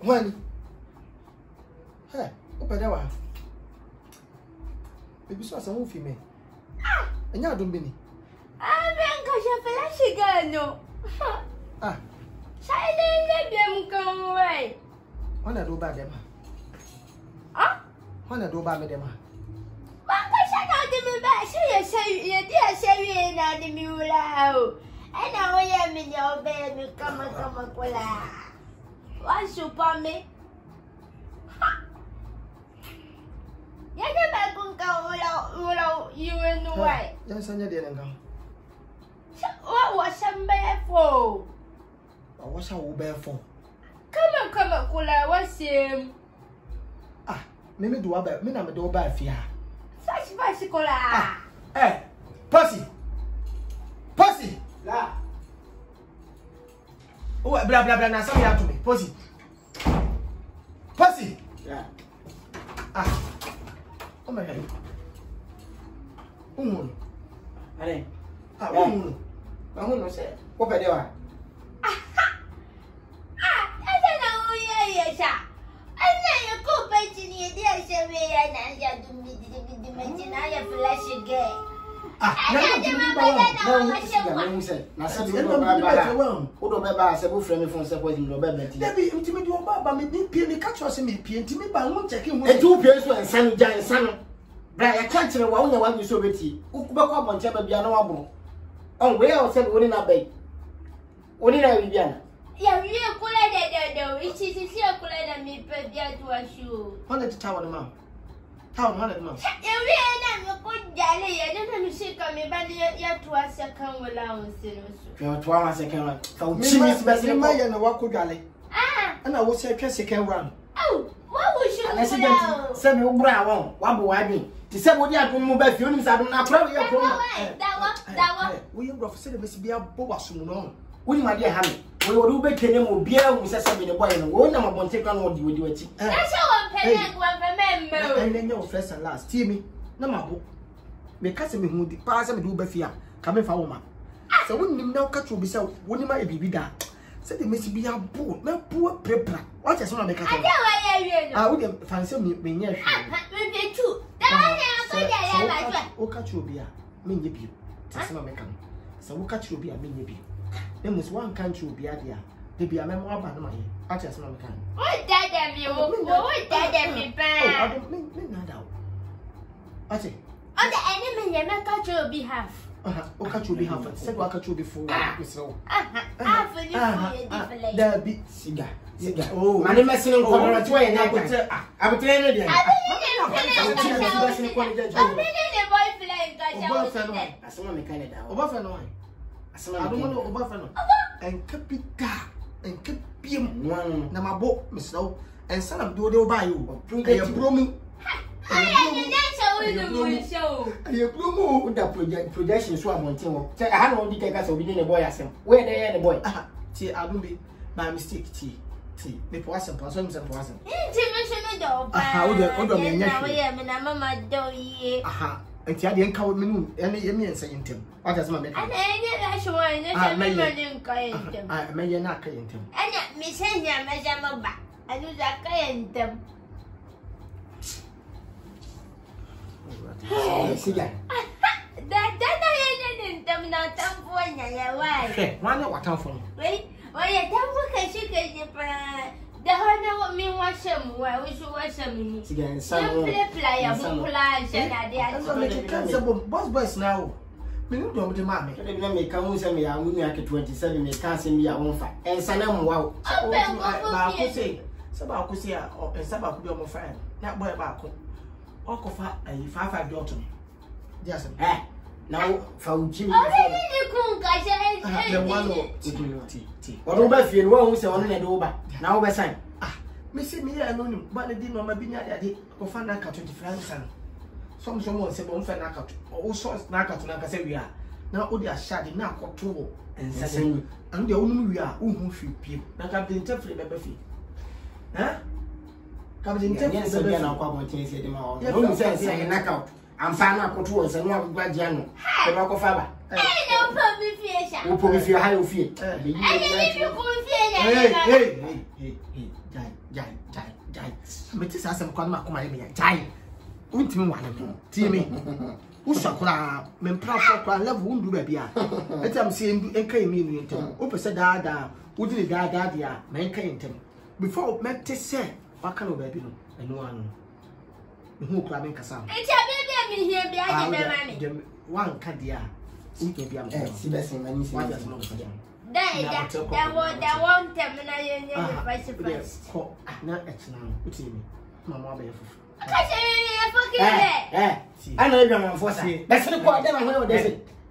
When? Hey, open the door. Baby, so some movie me. And you don't be. I'm going to no. Ah, Silent, let them go away. when I do bad them. Ah, When I do bad them. Mama shut out the back. Say, you dear, say, you know the mule. And now I am in your bed. You come and What's your pommy? You never go without you in the way. Yes, I didn't go. What was some bad for? What's our bear for? Come on, Kula, what's him? Ah, maybe do about me, I'm a door by fear. Such bicycle. Hey, Pussy! Pussy! La. Oh, blah blah blah, now something happened to me. Pussy! Pussy! Yeah. Ah, oh my god. Ane. Ah, Mahuno se. Open the door. Yeah, we are cooler than it is here cooler than me, but yet to a shoe. 100 town, ma'am. Town 100 months. You really are good, Jolly. I don't know if she come in, but yet to a second allowance. You 2 seconds. So, And walk with Galley. Ah, And I will say, second round. oh, what was you? I said, send me brown. Wabu Wabi. To say what you have to move back, you need to have probably that one. We have to say the Miss Bia Boasun. We, my dear Hammy, we will be telling you, beer, who says something about it. We will not take on what you will do it. That's how I'm paying one for And then your first and last. See me, no more book. Because me who the pass and do Befia coming for woman. So when you now catch you be so, wouldn't my baby that? Said the Miss Bia Boo, no poor prepper. What is one of the cat? I would fancy me near you. O catch you be a mean you. Tassima mekan. So we'll catch you be a mean you. There was one country be a dear. They be a memoir by my I just know can. What did you? What did you? I don't mean that out. I say, on the enemy, you make catch your behalf. O catch you be half. Said what catch you before. So, there be cigar. Oh, my name is Single Corner. I would say, I would tell you. I don't know Obafano. And Capita and Capium one Namabo, Miss Low, and son of Dodo by you. Promi. You with the projection swam on Timo. I had only take us within a boy. I said, where they are the boy. See, I don't be by mistake. Tea. Me poisson, poisson, and poisson. How aha, and I didn't call me any saying him. What does my make? and I may not saying him. and yet, Miss Henya, Majama back. I do that kind them. That I didn't them not time for why. Why not what town for me? Wait, why you don't look at you? The honor what me wash him, where we should wash him. Again, Some player who flies and Boss boys now. Me no do the mammy. Let me come with me. I'm going to 27. Me can't see me. I won't fight. And Sanam, wow. I could say, Sabah could see, and Sabah could be my friend. That boy about Uncle Fat a 5 daughter. Yes, eh. Now, for Jimmy, the one tea. Or over fear, one who's on the over. Now, we're saying, ah, Missy me, I know him, but I didn't know my binary daddy or find out 20 francs. Someone said, one fan knockout, all sorts knockout to Naka say we are. Now, all they are shady knock or two, and saying, and the only we are who few people. Now, Captain Teffrey, baby fee. Huh? Captain Teffrey, now, come to say them all. You say, knockout. I'm fine. I control and one Guardiano. The Rocco Faber. I know, Puppy Fisher. wo po mi fi ha yo fi Hey, Jai. Meti sa asem kwa na makoma ye me jai. Untimi wane ko. Tie me. Usakura mempra kwa level undu ba bia. Etam se enka yemi nu ntem. O pese daada, udi ni daada dia, na enka ntem. Before mete se waka no ba bi no. Enu anu. Hu kura men kasa. Eti abia mi hie bia de be mami. Wan ka dia. Unke bia mo. si besen mani si. That one terminal you Ko na etina no. Utimi. Mama ba yefufu. I know you're my force. That's the point. Then I know this.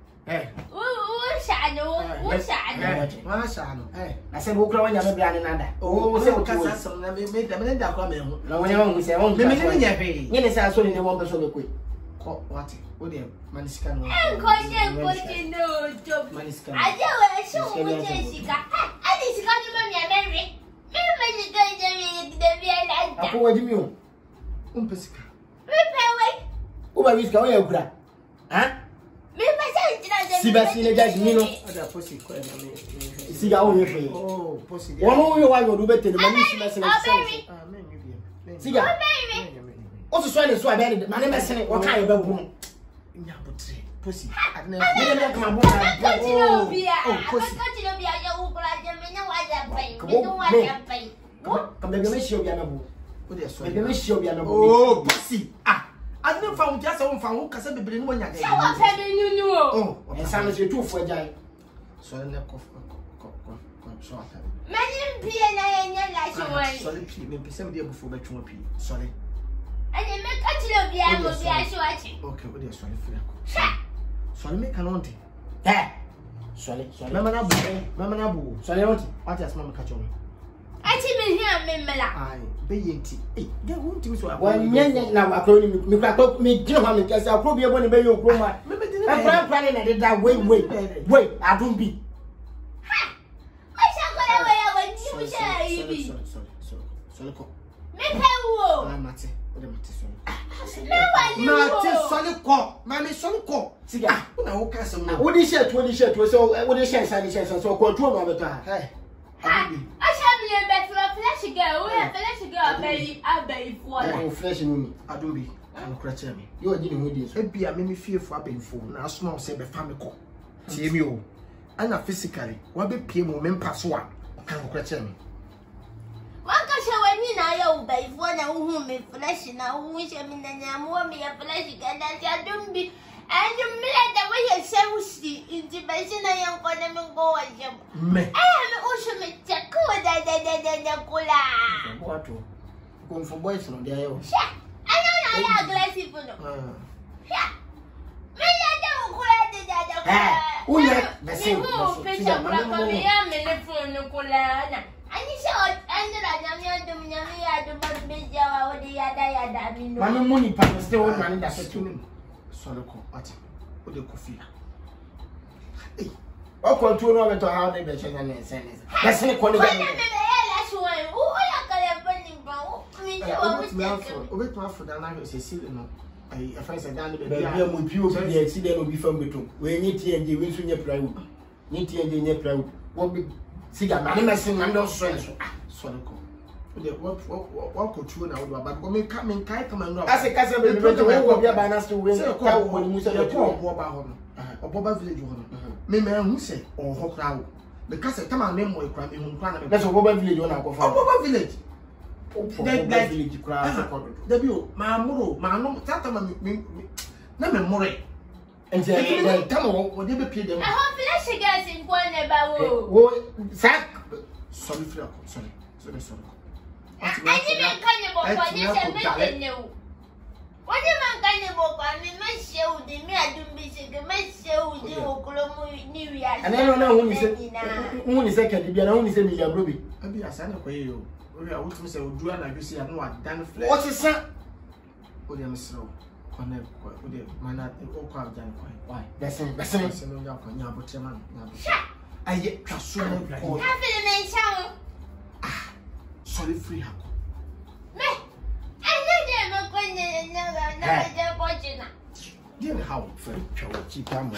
I said, who cry when you're blind another? Oh, so cast some made them in that comment. No one will say, oh, yes, I saw in the one person quick. What? Oh, dear, Maniscan. Maniscan. I do show Jessica. I just got you money, Mary. Maybe what do you mean? Umpesika. Uba wiska oya ukura. Ha? Siba sine jaji mino. Ada posi kwa na me. Siga o yefe. Oh, posi. Wono yo wa yo dube tele mani sima sine. Ah, men you be. Siga. O so ne so abia ne mane mesene wo kan yo be bu no. Nyabotre. Posi. Adna. Me ne kama bu na. Oh, posi. Come be me shio bia na bu. Oh, pussy. Ah, I don't found just on found Casa Bibrin when you're oh, and some is your two for Jai. So I never short. Many piano, sorry, maybe somebody before the true pea. Sorry. I didn't make a chill of the watching. Okay, what is sorry for you? Sorry, make an auntie. Sorry, Mamma Nabu, sorry, what has Mamma catch on? I didn't hear me, I be yeti. They won't do so. When men now are calling me, give him because I'll probably want to be your grandma. I'm planning that wait, I don't be. I shall go away. I went to say, sorry. Make her I'm Matty. solid call. Mammy, solid call. See, I will cast some. What is it? What is it? So, what is it? So, control of the time. I shall be a better flesh girl. We have flesh girl, baby. I baby for that. Flesh in me. I do be. I'm cratching me. You are dealing with this. Maybe I made me fear for being full. Now, small say the family call. See me. And physically, what be PM men pass one. Can't cratching me. One can show when you know, baby, one whom me flesh now, wish I mean, and I'm warm me a flesh again. I don't be. And you let the way you say, intimation, I am for them and go at you. I am also with Jacola. What? Going for boys on there. I don't know glass people. Yeah. Me, I don't call it. Oh, yeah, that's it. Picture of me, I'm in the phone, Nicola. And you saw it, and I don't know, I don't be Java or the other. My money, but still money that's a tuning. Soloko, what? What the coffee? Hey, what control over to how they be checking and sending? That's not quality. That's why. Who are burning brown? Over to Africa, and I say, see, no. I find a down the baby with you, the accident will be from between. We need to and you win your pride. Need to and your pride. What be cigar, my messing and those friends. Soloko. What could you now? But when we come in, come and I say, Castle will be able to buy us to win a cow when you say the poor or Boba Village. Me man who say, or Hawk because I come and name more crime in Ukraine. That's a Boba Village on our Boba Village. That village cry. The my muro, my no, Tata, never more. And say, come on, what did you pay them? I hope you guys in one about sack. Sorry, sorry. I didn't cannibal for this and you. What am I cannibal? I mean, my show, the me, I don't be sick, my show, the Oklahoma New Year. And I don't know who is second, you only say me a ruby. I'll be a son of you. We are what we say, do and you see, I know what done flesh. What is that? What am I so? Connect with the man at the old car done. Why? That's it. I get casual. Sorry, free her. Me, I never Dear how friend She come.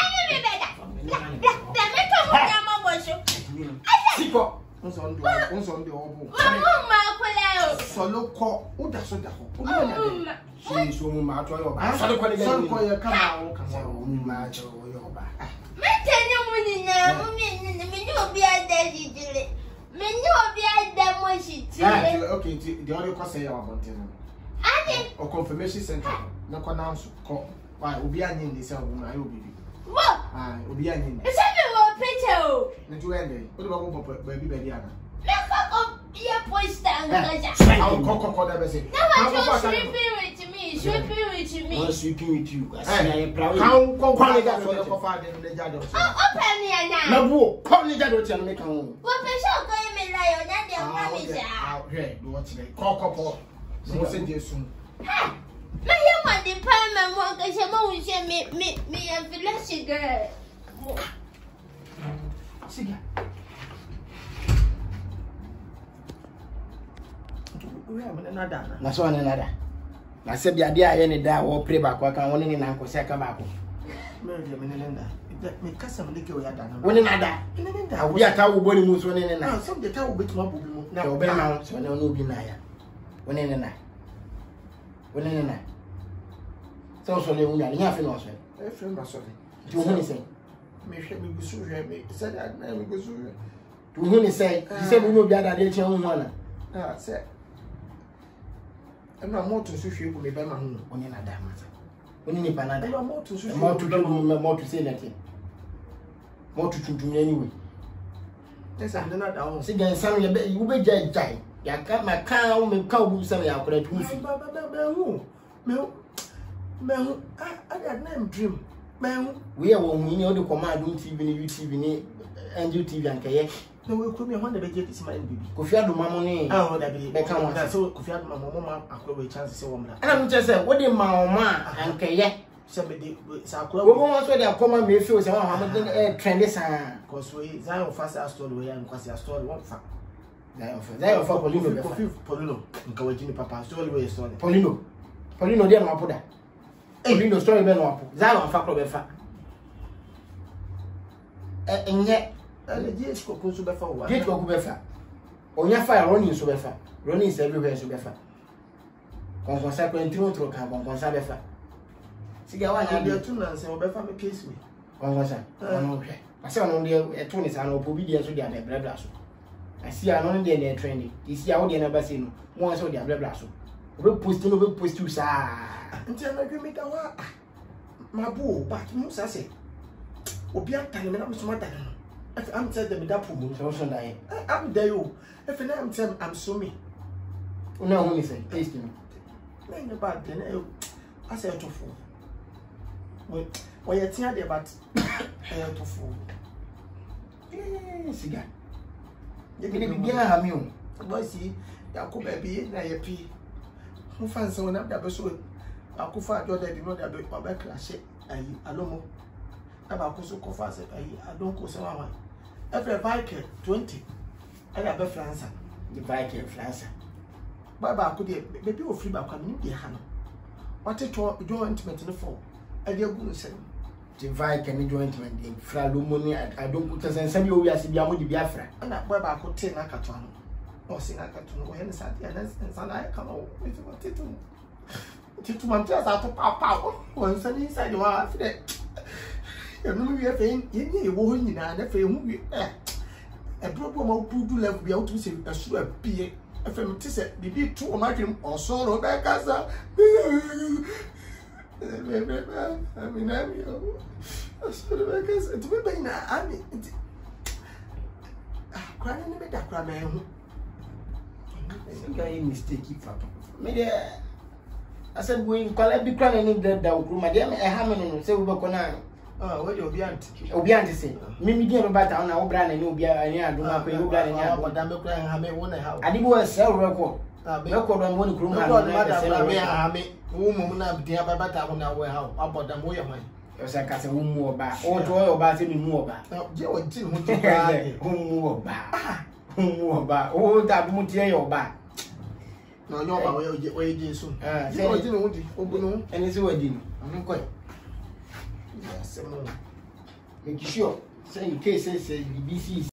Solo call Uda Soda. She's so much. Okay, the only cause I want or confirmation center. No pronounce call. Why will be an in this album? I will be. What? I will be an in. It's a picture. The two ending. What about baby Bediana? I'll call that message. Now sweeping with me, sweeping with me. Sweeping with you. Open here now. No, call me that and make a home. What special going me lion and the Out here, watch me. Call. So send you soon. My human department work as a motion me a village girl. Siga. Na so na nada. Na se bia dia ye ne da wo pre ba kwa kan woni ni na nko se ka ba ko. Me nenda. Me kasa me ke o ya da na. Woni nada. Nenda. Obi ata wo boni mu so ne ne na. Na some the time wo betu abu mu. Na obi na so na no bi na ya. Woni ne na. Woni ne na. So le wunya ni afi no so. E friend ba so. Ti wo ni se. Me hwe me gusu hwe me. Se that na me gusu hwe. Tu wo ni se. Ti se bu no bi ada de che hu na. Ah, se. I'm not more to sushi with me by my home. Only na da masa. Only ni panada. I'm more to sushi. More to say nothing. More to anyway. Yes, I'm not down. See, then some you be jai. Ya ka ma ka o me ka o bu some ya kora tu fi. Me I got name dream. Me we are one we know the command TV ni YouTube ni NG TV ankaye. No, we could be one of the get this mind baby. Kofi Adoma mo ni. Ah, that be. Be kan that so Kofi Adoma mama akwa chance say woman. Ana me say what the ma ankaye. Say me dey say akwa. Wo mo so dey akoma me feel say wa ha trend sa. Cause we Zion fast story we and kwasi story one fa. Zion fa Polino be fa. Kofi Polino. Nka we jini papa story we story. Polino dey no apoda. Polino story be no apo. Zion fa kro be fa. Enye Gate Coco Subefa. Gate Coco Befa. Onya fire running Subefa. Running is everywhere Subefa. Conconsa Quentino to Conconsa Befa. Sigawa, I did 2 months and Befa me case me. Conconsa. I saw on the 20s and obedience to the other blablasso. I see an only day training. You see how the number seen once or the blablasso. We post you, sir. Until I make a wa. My boo, but no, say. Obian time, I'm smarter. I'm telling them that pool, so die. I'm there. If I'm telling I'm so me. No, only say, taste him. Ain't about then. I say to fool. Well, you're tired about to fool. Cigar. You can be a hammy. Boy, see, Yakuba be na ye pee. Who finds someone up that so I could find your daddy, not that big class. I don't know. About Coso Cofas, I don't go so. Every bike 20. I have a France. The bike France. Baba could be maybe free back coming in the hand. What a joint in the fall. I dare go say. The bike and the joint in Fralumoni. I don't put us and send you as if you are Biafra. And that Baba could take a carton. Or sing a carton when it's at the end and I come out with what it to. To my just out of power. Once and inside you are after that. You know, we are saying, you won't in a film. A problem of Pudu left be out to say a swear beer. A family said, the big 2 American or sorrow back as a. I mean, I'm sort of like us to be in a mean, crying in the bed, I think I mistake if maybe I said, we call it be crying in the room. My dear, I haven't say we were going on. Oh, what you'll be to say. Mimi dear about on our brand and you'll be a near do not pay you brand and what I'm crying. I may want to have. I did was sell record. Record on one room. I may woman up the other better on our house about the way of mine. Yes, I can't say whom more back or to all about any more back. You and Tim whom more back. Whom more back. Oh, that won't hear your back. No, you're away soon. And it's a wedding. I'm quite. Make sure say in case say BBC